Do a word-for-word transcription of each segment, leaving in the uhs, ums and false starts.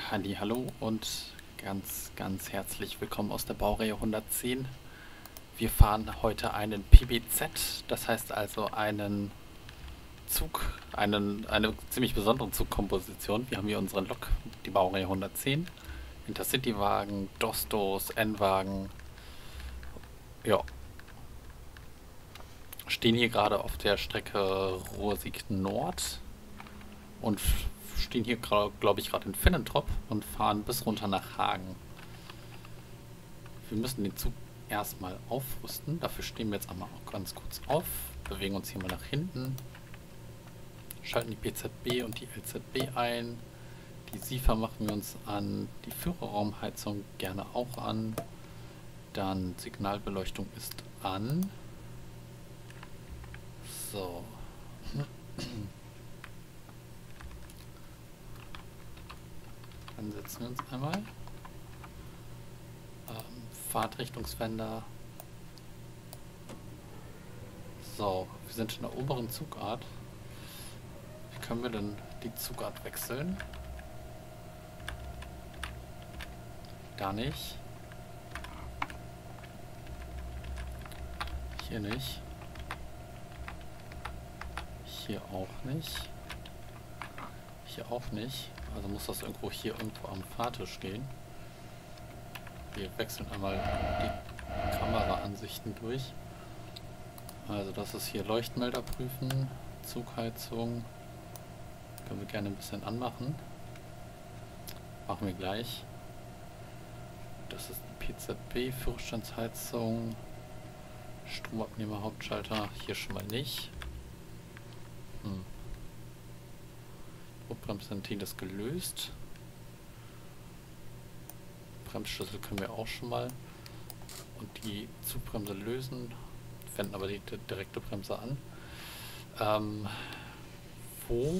Hallo und ganz, ganz herzlich willkommen aus der Baureihe hundertzehn. Wir fahren heute einen P B Z, das heißt also einen Zug, einen, eine ziemlich besondere Zugkomposition. Wir haben hier unseren Lok, die Baureihe hundertzehn, Intercity-Wagen, Dostos, N-Wagen, ja, stehen hier gerade auf der Strecke Ruhr-Sieg Nord und stehen hier, glaube ich, gerade in Finnentrop und fahren bis runter nach Hagen. Wir müssen den Zug erstmal aufrüsten. Dafür stehen wir jetzt einmal auch ganz kurz auf, bewegen uns hier mal nach hinten, schalten die P Z B und die L Z B ein. Die S I F A machen wir uns an, die Führerraumheizung gerne auch an. Dann Signalbeleuchtung ist an. So. Dann setzen wir uns einmal. Ähm, Fahrtrichtungswender. So, wir sind in der oberen Zugart. Wie können wir denn die Zugart wechseln? Gar nicht. Hier nicht. Hier auch nicht. Hier auch nicht. Also muss das irgendwo hier irgendwo am Fahrtisch gehen. Wir wechseln einmal die Kameraansichten durch. Also das ist hier Leuchtmelder prüfen, Zugheizung. Können wir gerne ein bisschen anmachen. Machen wir gleich. Das ist die P Z B, Führerstandsheizung, Stromabnehmer, Hauptschalter. Hier schon mal nicht. Hm. Bremsventil ist gelöst. Bremsschlüssel können wir auch schon mal. Und die Zugbremse lösen. Wenden aber die direkte Bremse an. Ähm, wo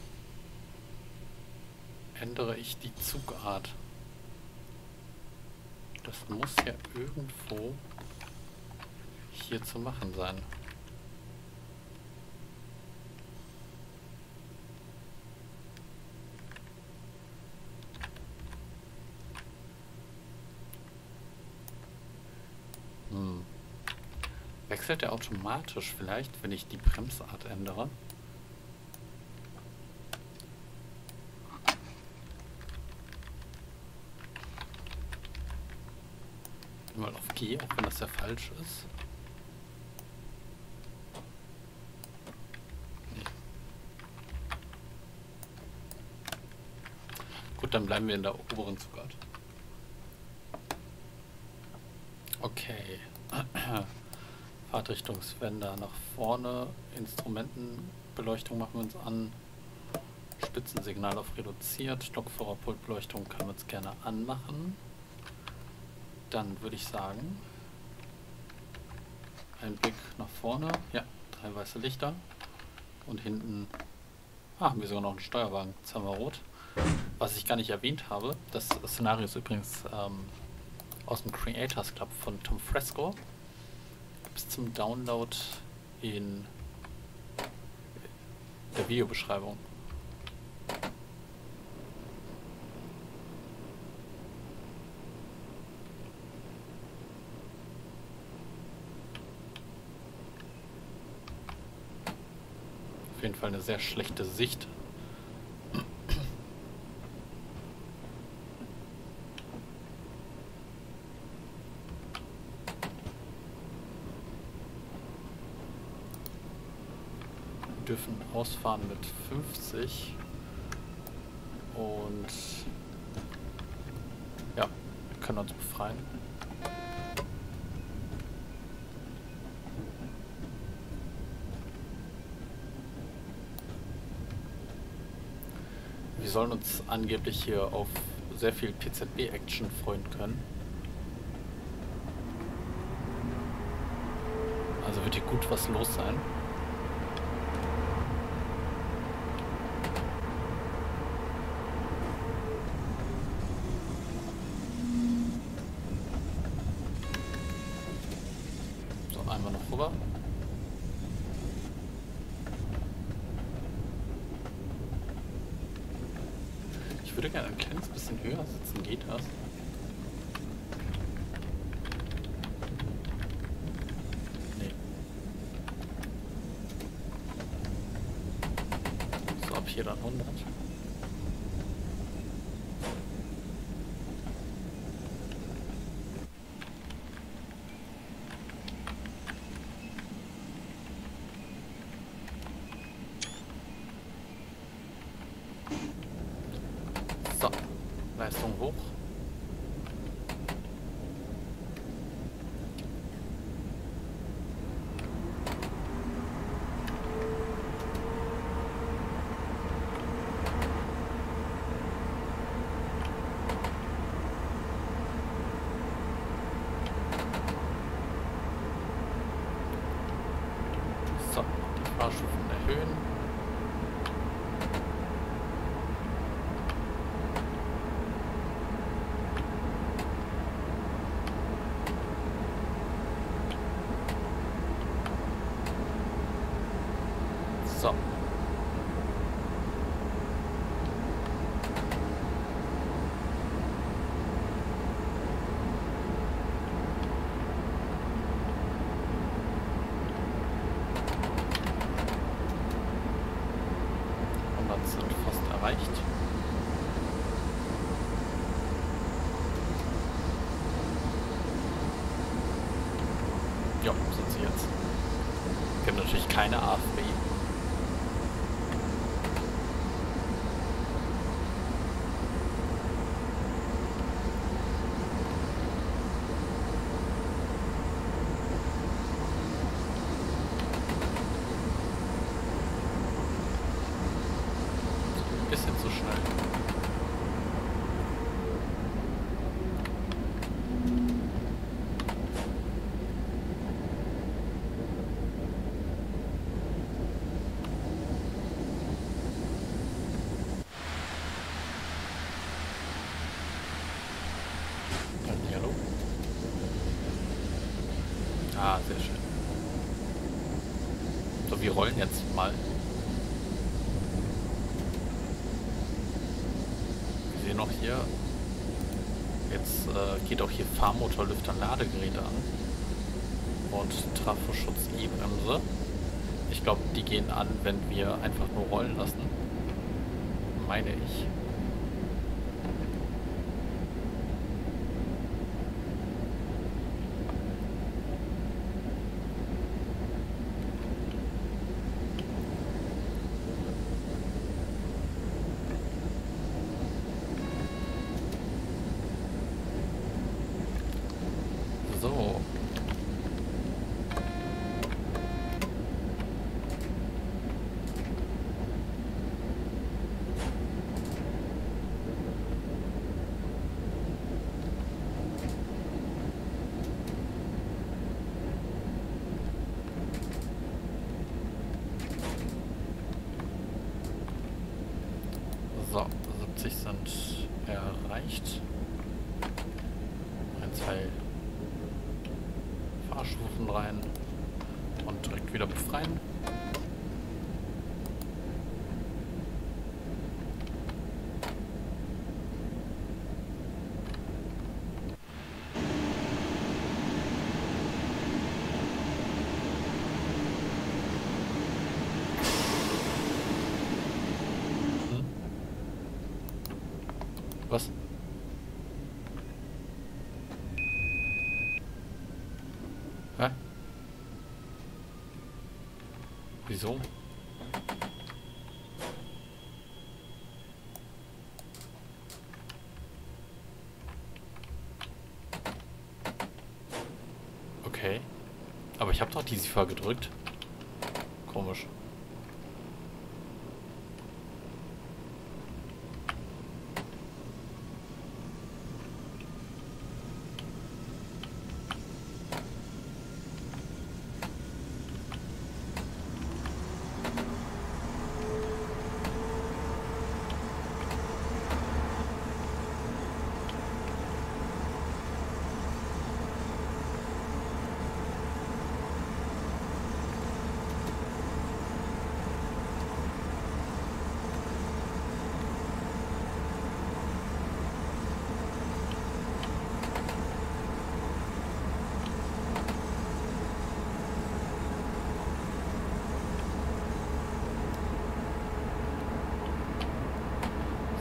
ändere ich die Zugart? Das muss ja irgendwo hier zu machen sein. Hm. Wechselt er automatisch vielleicht, wenn ich die Bremsart ändere? Mal auf G, auch wenn das ja falsch ist. Nee. Gut, dann bleiben wir in der oberen Zugart. Okay. Fahrtrichtungswender nach vorne. Instrumentenbeleuchtung machen wir uns an. Spitzensignal auf reduziert. Lokführerpultbeleuchtung können wir uns gerne anmachen. Dann würde ich sagen, ein Blick nach vorne. Ja, drei weiße Lichter. Und hinten ah, haben wir sogar noch einen Steuerwagen. Jetzt haben wir rot. Was ich gar nicht erwähnt habe, das Szenario ist übrigens ähm, aus dem Creators Club von Tom Fresco. Gibt es zum Download in der Videobeschreibung. Auf jeden Fall eine sehr schlechte Sicht. Wir dürfen ausfahren mit fünfzig und ja, wir können uns befreien. Wir sollen uns angeblich hier auf sehr viel P Z B-Action freuen können. Also wird hier gut was los sein. So, einmal noch rüber. würde gerne ein kleines bisschen höher sitzen. Geht das? Nee. So, ab hier dann hundert. So, Leistung hoch. So, die Fahrstufen erhöhen. So. hundert sind fast erreicht. Ja, sind sie jetzt. Wir haben natürlich keine A F B. Bisschen zu schnell. Hallo. Ah, sehr schön. So, wir rollen jetzt mal. Wir sehen noch hier, jetzt äh, geht auch hier Fahrmotorlüfter Ladegeräte an und Trafoschutz E-Bremse. Ich glaube, die gehen an, wenn wir einfach nur rollen lassen, meine ich. So. So, siebzig sind erreicht. Ein, zwei Fahrstufen rein und direkt wieder befreien. Hm? Was? Hä? Wieso? Okay. Aber ich habe doch die SIFA gedrückt. Komisch.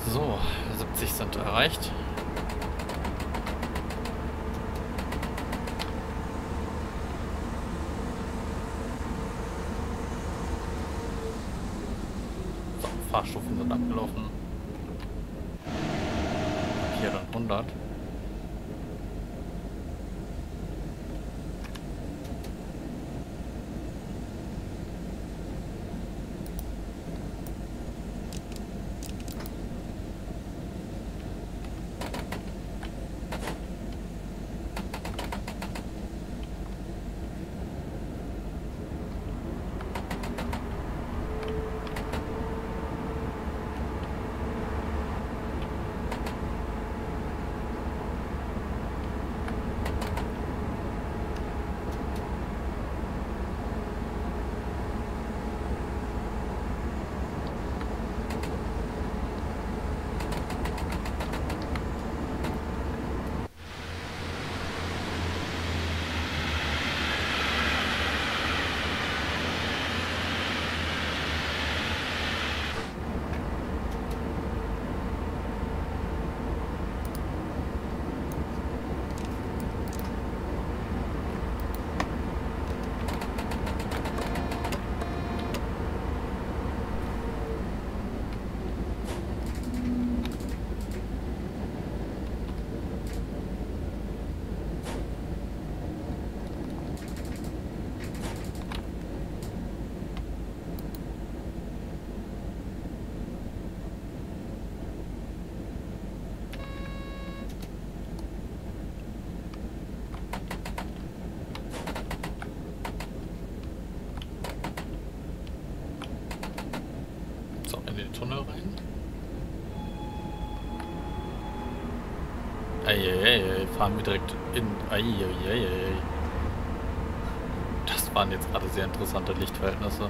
So, siebzig sind erreicht. So, Fahrstufen sind abgelaufen. Hier dann hundert. Tunnel rein. Eieiei, fahren wir direkt in. Eieiei. Das waren jetzt gerade sehr interessante Lichtverhältnisse.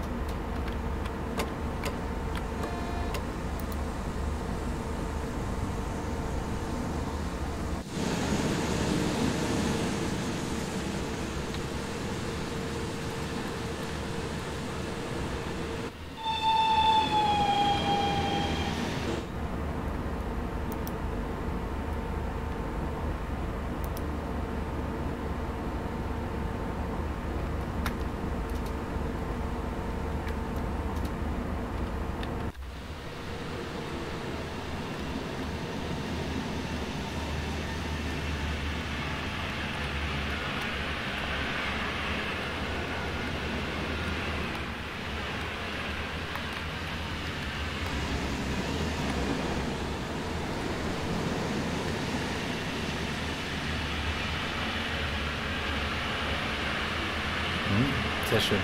Sehr schön.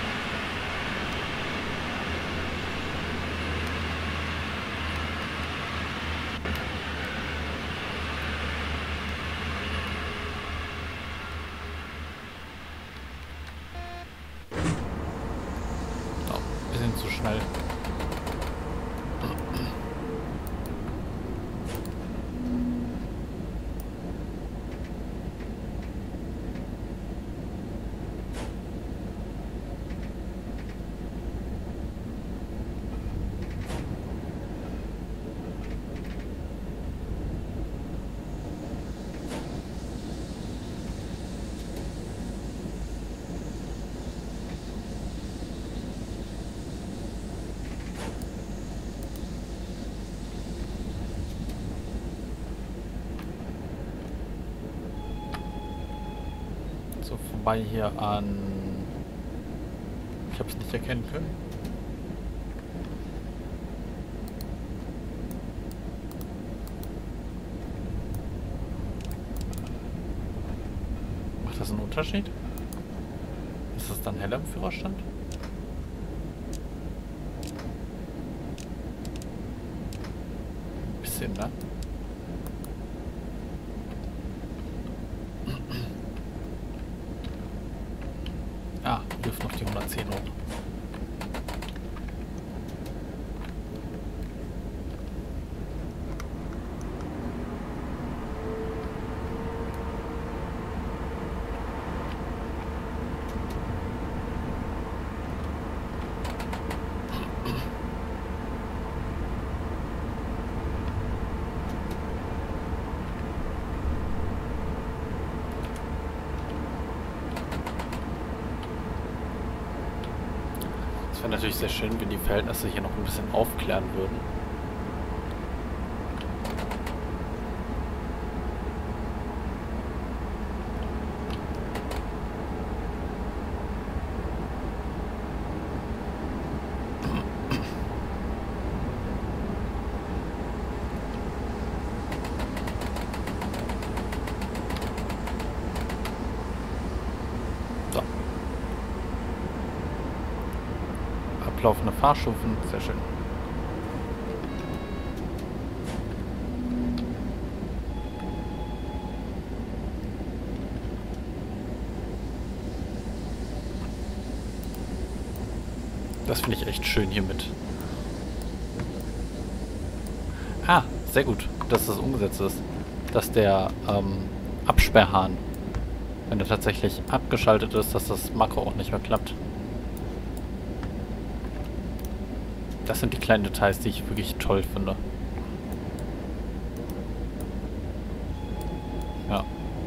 Oh, ein bisschen zu schnell. So, vorbei hier an... Ich habe es nicht erkennen können. Macht das einen Unterschied? Ist das dann heller im Führerstand? Bisschen, ne? Ah, wirft noch die hundertzehn hoch. wäre natürlich sehr schön, wenn die Verhältnisse hier noch ein bisschen aufklären würden. Ablaufende Fahrstufen, sehr schön. Das finde ich echt schön hiermit. Ah, sehr gut, dass das umgesetzt ist. Dass der ähm, Absperrhahn, wenn er tatsächlich abgeschaltet ist, dass das Makro auch nicht mehr klappt. Das sind die kleinen Details, die ich wirklich toll finde. Ja.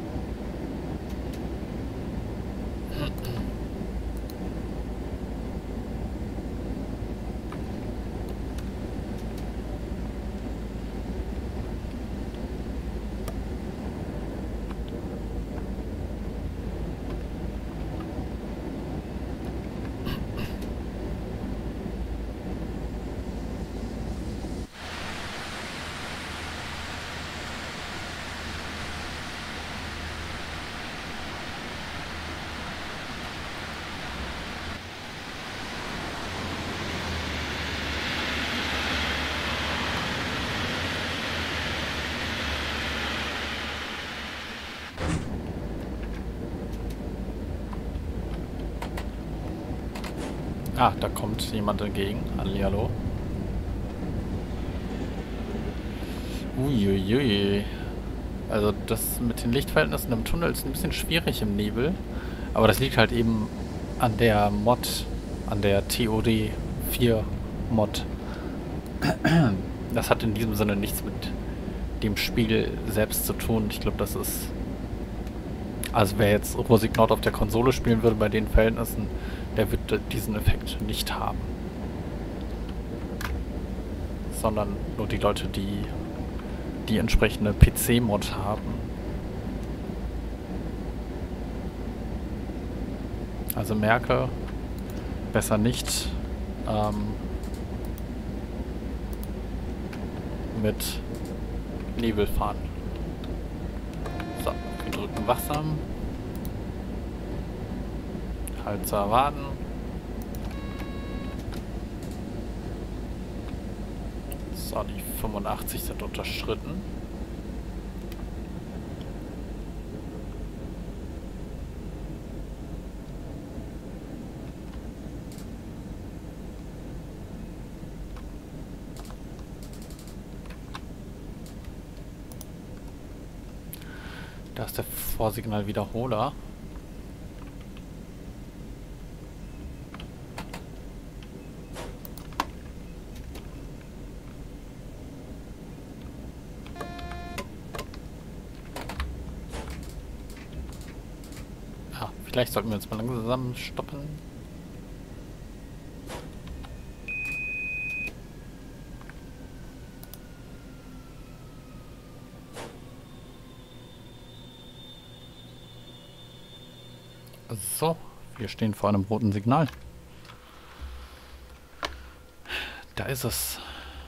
Ah, da kommt jemand entgegen. Hallihallo. Uiuiui. Also das mit den Lichtverhältnissen im Tunnel ist ein bisschen schwierig im Nebel. Aber das liegt halt eben an der Mod, an der T O D vier Mod. Das hat in diesem Sinne nichts mit dem Spiel selbst zu tun. Ich glaube, das ist... Also wer jetzt Rosignaut auf der Konsole spielen würde bei den Verhältnissen, der wird diesen Effekt nicht haben. Sondern nur die Leute, die die entsprechende P C-Mod haben. Also merke, besser nicht ähm, mit Nebel fahren. So, wir drücken wachsam. Halt zu erwarten. So, die fünfundachtzig sind unterschritten. Da ist der Vorsignalwiederholer. Ah, vielleicht sollten wir uns mal langsam stoppen. So, wir stehen vor einem roten Signal. Da ist es.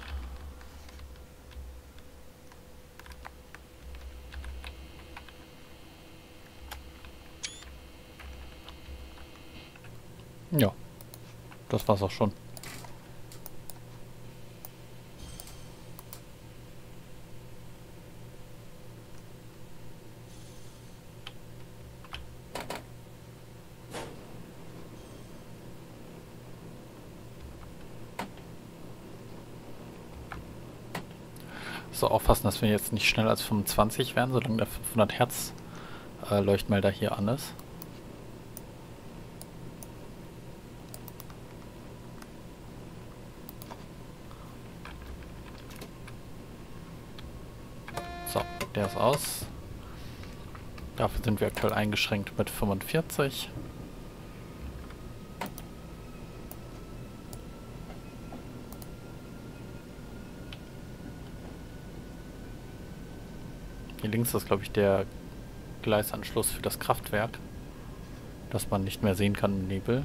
Ja, das war's auch schon. So aufpassen, dass wir jetzt nicht schneller als fünfundzwanzig werden, solange der fünfhundert Hertz äh, Leuchtmelder hier an ist. So, der ist aus. Dafür sind wir aktuell eingeschränkt mit fünfundvierzig. Hier links ist, glaube ich, der Gleisanschluss für das Kraftwerk, das man nicht mehr sehen kann im Nebel.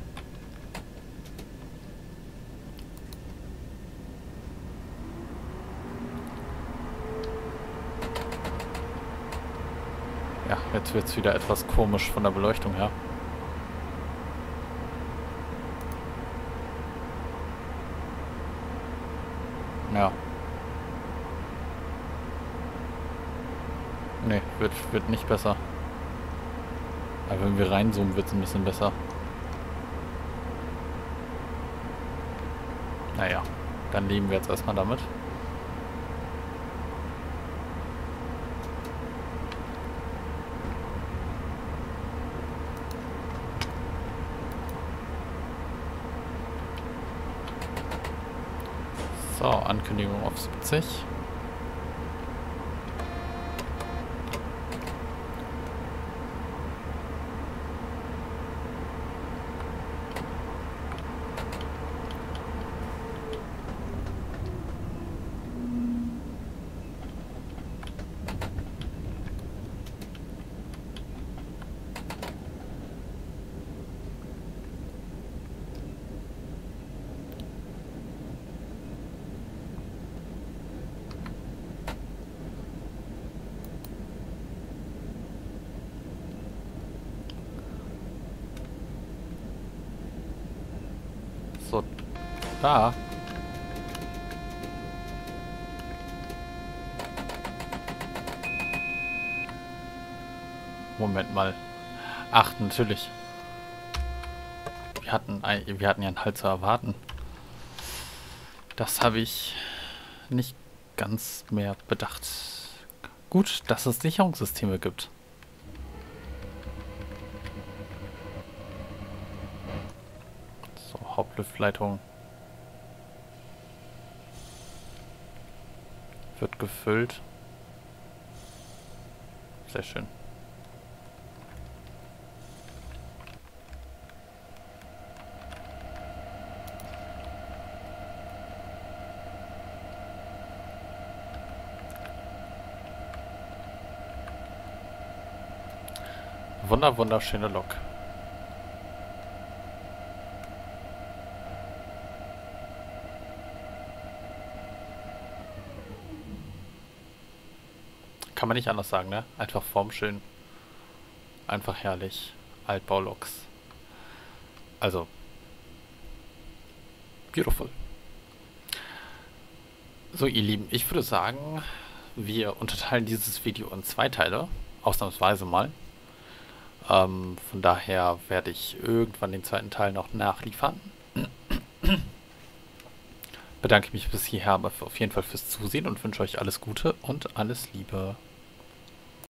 Ja, jetzt wird es wieder etwas komisch von der Beleuchtung her. Ja. Ne, wird, wird nicht besser. Aber wenn wir reinzoomen, wird es ein bisschen besser. Naja, dann leben wir jetzt erstmal damit. So, Ankündigung auf siebzig. So, da. Moment mal. Ach, natürlich. Wir hatten, ein, wir hatten ja einen Halt zu erwarten. Das habe ich nicht ganz mehr bedacht. Gut, dass es Sicherungssysteme gibt. So, Hauptlüftleitung wird gefüllt. Sehr schön. Wunder, wunderschöne Lok. Kann man nicht anders sagen, ne? Einfach formschön. Einfach herrlich. Altbauloks. Also. Beautiful. So, ihr Lieben, ich würde sagen, wir unterteilen dieses Video in zwei Teile. Ausnahmsweise mal. Ähm, von daher werde ich irgendwann den zweiten Teil noch nachliefern. Bedanke mich bis hierher aber auf jeden Fall fürs Zusehen und wünsche euch alles Gute und alles Liebe.